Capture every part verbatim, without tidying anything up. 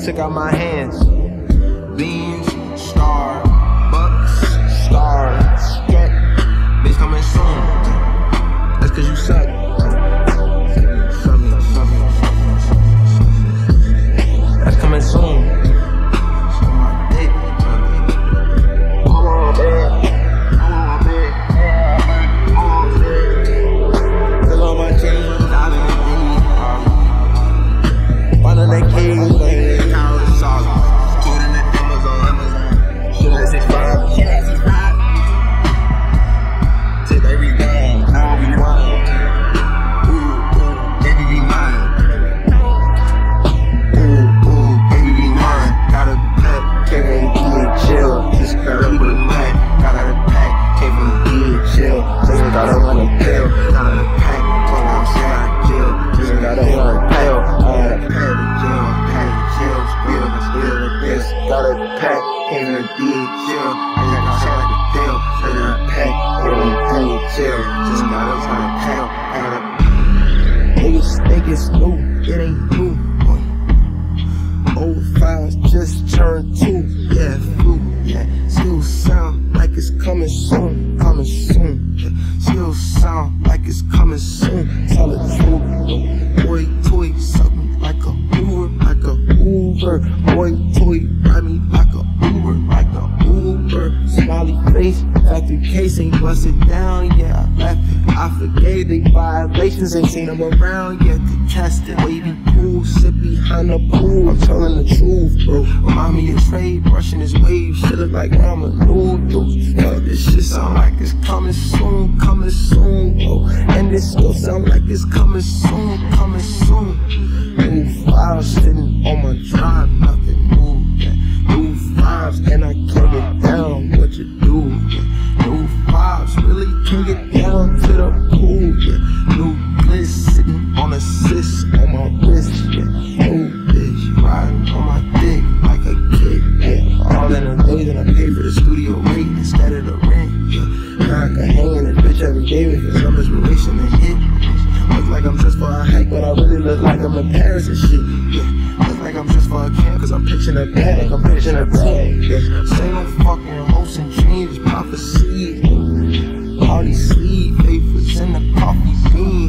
took out my hands. Beans, star, bucks, star, scat. Bitch coming soon. That's cause you suck. That's coming soon. Got a pack in the D H L. I got a shot like a tail. I got a pack in the D H L. Just got a ton of tail. I got a niggas think it's new. It ain't new. Old files just turned two. Yeah, flu. Yeah, still sound like it's coming soon. Coming soon. Yeah, still sound like it's coming soon. Tell the truth. Boy, toy, suck me like a Uber, like a Uber. Boy, toy, ride me like a Uber, like a Uber. Smiley face, factory case ain't busted down, yeah, I left it. I forgave the violations, ain't seen them around yet. The casting, wavy pool, sit behind the pool. I'm telling the truth, bro. Remind me of Trey, brushing his waves, shit look like ramen noodles. Fuck, this shit sound like it's coming soon, coming soon, bro. And this still sound like it's coming soon, coming soon. New files sitting on my drive, nothing new, yeah. New vibes, and I can't get down what you do, yeah. New vibes, really can't get down to the pool, yeah. New bliss sitting on a cyst on my wrist, yeah. New bitch riding on my dick like a kid, yeah. All in the days and I pay for the studio rate instead of the rent, yeah. Now I can hang in this bitch every day with some inspiration and hit. Look like I'm just for a hike, but I really look like I'm in Paris and shit, yeah. Look like I'm just for a camp, cause I'm pitching a bag, I'm pitching a bag, yeah. Say no fucking hopes and dreams, prophecy. All these sleeve papers in the coffee bean.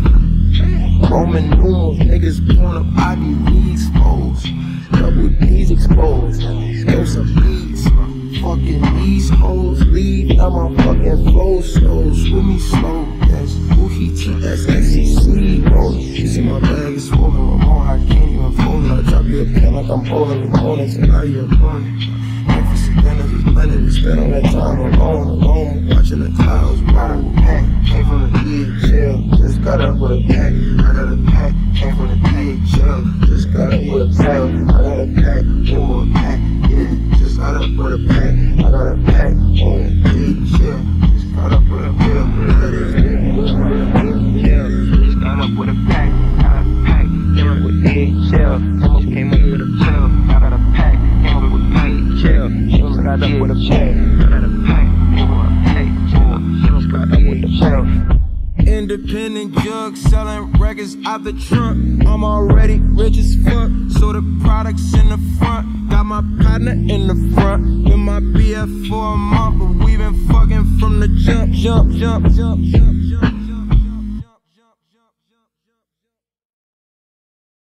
Roman numerals, niggas pulling up I V V's exposed. Double D's exposed. Throw some beats. Fucking these hoes leave. Now my fucking flow slow. Screw me slow. Yes. Ooh, he T S X C C. Bro, you see my bag is swollen. Ramon, I can't even fold it. I drop you a pen like I'm holding opponents. And now you're opponent. Breakfast and dinner is blended. We spend all that time alone, alone. Watching the clouds roll. Pack. Came from the D H L. Just got up with a pack. I got a pack. Came from the D H L. Just got up with a pack. I got a pack. One more pack. Yeah. Just got up with a pack. I got a pack. On the D H L. Just got up with a pill. Yeah. Just got up with a pack. Got a pack. Came up with D H L. Almost came up with a pill. I got a pack. Came up with D H L. Just got up with a pack. I got a pack. Came up with a pack. Just got up with the pill. Independent jug selling records out the trunk. I'm already rich as fuck, so the products in the front. Got my partner in the front. Been my B F for a month, but we been fucking from the jump, jump, jump, jump, jump, jump.